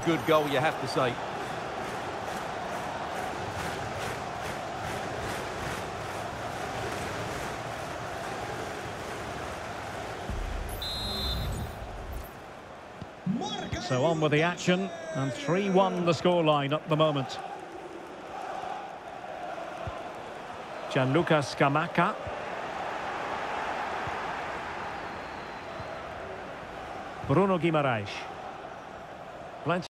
good goal, you have to say. So on with the action, and 3-1 the scoreline at the moment. Gianluca Scamacca. Bruno Guimaraes.